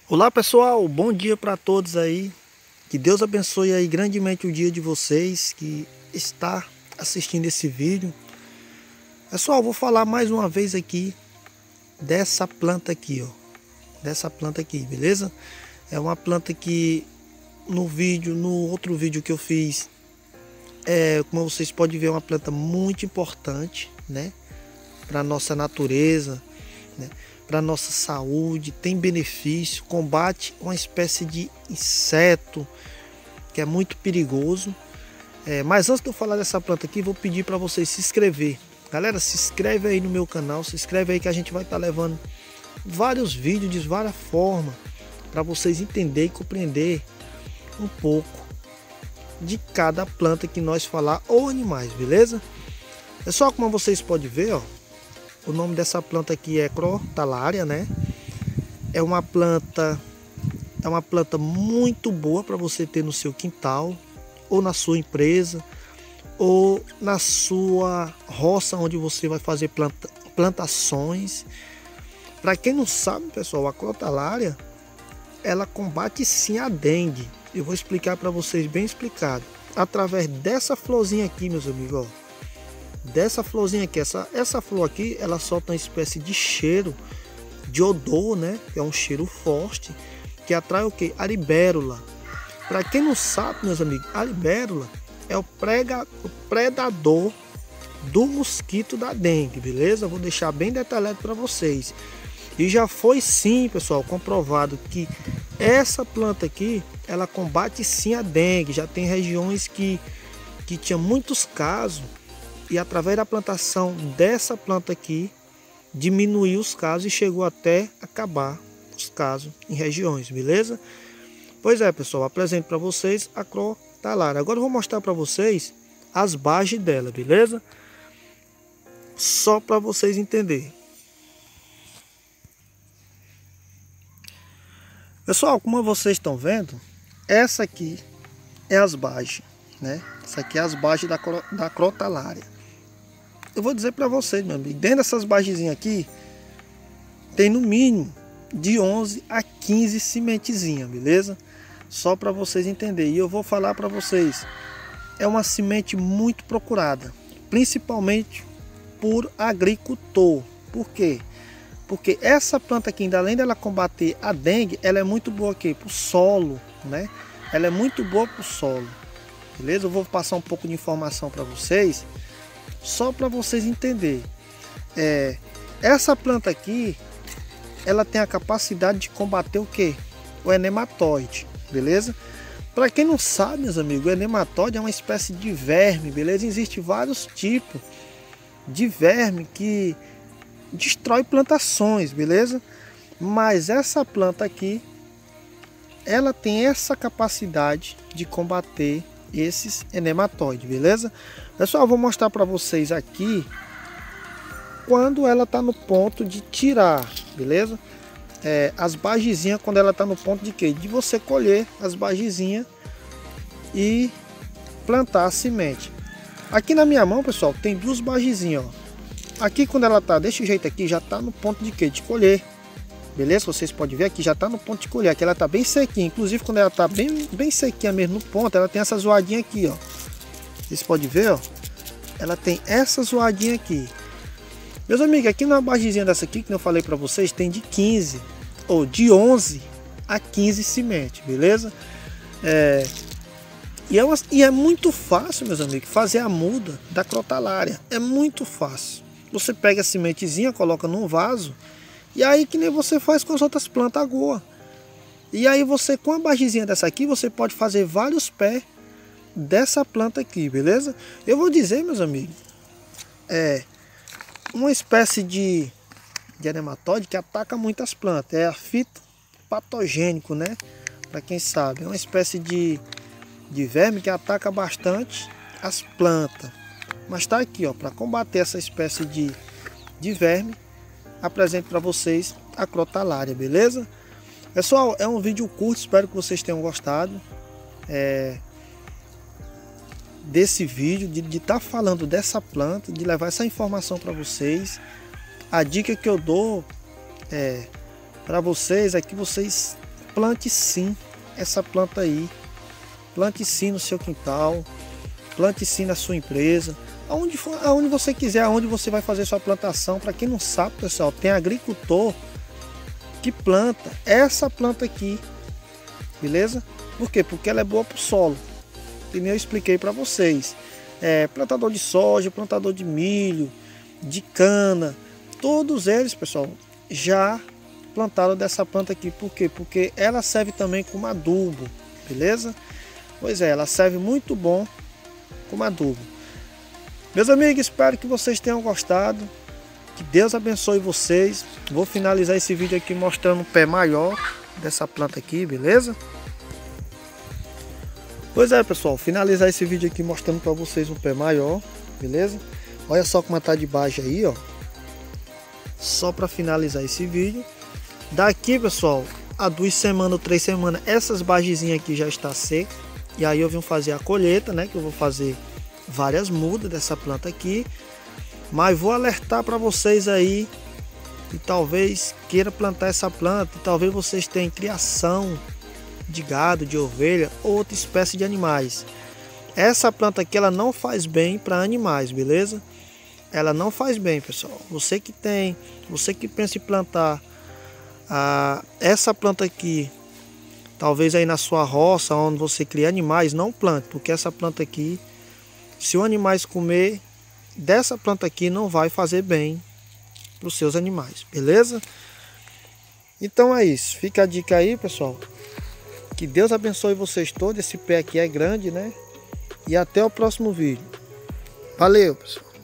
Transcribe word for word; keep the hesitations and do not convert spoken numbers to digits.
Olá pessoal, bom dia para todos aí. Que Deus abençoe aí grandemente o dia de vocês que está assistindo esse vídeo. Pessoal, vou falar mais uma vez aqui dessa planta aqui, ó. Dessa planta aqui, beleza? É uma planta que no vídeo, no outro vídeo que eu fiz, é, como vocês podem ver, é uma planta muito importante, né? Para nossa natureza, né? Para nossa saúde, tem benefício, combate uma espécie de inseto que é muito perigoso. É, mas antes de eu falar dessa planta aqui, vou pedir para vocês se inscrever. Galera, se inscreve aí no meu canal, se inscreve aí que a gente vai estar tá levando vários vídeos de várias formas para vocês entenderem e compreender um pouco de cada planta que nós falar ou animais, beleza? É só como vocês podem ver, ó. O nome dessa planta aqui é Crotalária, né? É uma planta, é uma planta muito boa para você ter no seu quintal, ou na sua empresa, ou na sua roça onde você vai fazer planta, plantações. Para quem não sabe, pessoal, a Crotalária, ela combate sim a dengue. Eu vou explicar para vocês bem explicado. Através dessa florzinha aqui, meus amigos, ó. Dessa florzinha aqui, essa, essa flor aqui, ela solta uma espécie de cheiro, de odor, né? Que é um cheiro forte, que atrai o que? A libélula. Para quem não sabe, meus amigos, a libélula é o, prega, o predador do mosquito da dengue, beleza? Vou deixar bem detalhado para vocês. E já foi sim, pessoal, comprovado que essa planta aqui, ela combate sim a dengue. Já tem regiões que, que tinha muitos casos. E através da plantação dessa planta aqui, diminuiu os casos e chegou até acabar os casos em regiões, beleza? Pois é, pessoal, apresento para vocês a Crotalária. Agora eu vou mostrar para vocês as bases dela, beleza? Só para vocês entenderem. Pessoal, como vocês estão vendo, essa aqui é as bases, né? Essa aqui é as bases da, da Crotalária. Eu vou dizer para vocês, meu amigo, dentro dessas basezinhas aqui, tem no mínimo de onze a quinze sementezinhas, beleza? Só para vocês entenderem. E eu vou falar para vocês, é uma semente muito procurada, principalmente por agricultor. Por quê? Porque essa planta aqui, além dela combater a dengue, ela é muito boa aqui para o solo, né? Ela é muito boa para o solo, beleza? Eu vou passar um pouco de informação para vocês, só para vocês entenderem. É, essa planta aqui, ela tem a capacidade de combater o que? O enematóide, beleza? Para quem não sabe, meus amigos, o enematóide é uma espécie de verme, beleza? Existem vários tipos de verme que destrói plantações, beleza? Mas essa planta aqui, ela tem essa capacidade de combater esses enematóides, beleza? Pessoal, eu vou mostrar para vocês aqui quando ela está no ponto de tirar, beleza? É, as bagezinhas, quando ela está no ponto de quê? De você colher as bagezinhas e plantar a semente. Aqui na minha mão, pessoal, tem duas bagezinhas, ó. Aqui quando ela tá desse jeito aqui, já tá no ponto de quê? De colher. Beleza? Vocês podem ver aqui, já tá no ponto de colher. Aqui ela tá bem sequinha. Inclusive quando ela tá bem, bem sequinha mesmo no ponto, ela tem essa zoadinha aqui, ó. Vocês podem ver, ó. Ela tem essa zoadinha aqui. Meus amigos, aqui na bagezinha dessa aqui, que eu falei pra vocês, tem de quinze, ou de onze a quinze sementes, beleza? É... E, é uma... e é muito fácil, meus amigos, fazer a muda da Crotalária. É muito fácil. Você pega a sementezinha, coloca num vaso, e aí que nem você faz com as outras plantas agora. E aí você, com a bagezinha dessa aqui, você pode fazer vários pés dessa planta aqui, beleza? Eu vou dizer, meus amigos, é uma espécie de, de nematóide que ataca muitas plantas. É a fitopatogênico, né? Para quem sabe, é uma espécie de, de verme que ataca bastante as plantas. Mas tá aqui, ó, para combater essa espécie de, de verme, apresento para vocês a Crotalária, beleza? Pessoal, é um vídeo curto, espero que vocês tenham gostado é, desse vídeo, de estar tá falando dessa planta, de levar essa informação para vocês. A dica que eu dou é, para vocês é que vocês plante sim essa planta aí. Plante sim no seu quintal, plante sim na sua empresa, aonde, for, aonde você quiser, aonde você vai fazer sua plantação. Para quem não sabe, pessoal, tem agricultor que planta essa planta aqui, beleza? Por quê? Porque ela é boa para o solo, que nem eu expliquei para vocês. É, plantador de soja, plantador de milho, de cana, todos eles, pessoal, já plantaram dessa planta aqui. Por quê? Porque ela serve também como adubo, beleza? Pois é, ela serve muito bom como adubo. Meus amigos, espero que vocês tenham gostado. Que Deus abençoe vocês. Vou finalizar esse vídeo aqui mostrando o pé maior dessa planta aqui, beleza? Pois é, pessoal, finalizar esse vídeo aqui mostrando para vocês um pé maior, beleza? Olha só como tá de baixo aí, ó. Só para finalizar esse vídeo. Daqui, pessoal, a duas semanas, três semanas, essas bagezinhas aqui já está seca. E aí eu vim fazer a colheita, né? Que eu vou fazer várias mudas dessa planta aqui. Mas vou alertar para vocês aí que talvez queira plantar essa planta. E talvez vocês tenham criação de gado, de ovelha ou outra espécie de animais. Essa planta aqui ela não faz bem para animais, beleza? Ela não faz bem, pessoal. Você que tem, você que pensa em plantar ah, essa planta aqui, talvez aí na sua roça, onde você cria animais, não plante, porque essa planta aqui, se os animais comer dessa planta aqui, não vai fazer bem para os seus animais, beleza? Então é isso, fica a dica aí, pessoal. Que Deus abençoe vocês todos. Esse pé aqui é grande, né? E até o próximo vídeo. Valeu, pessoal.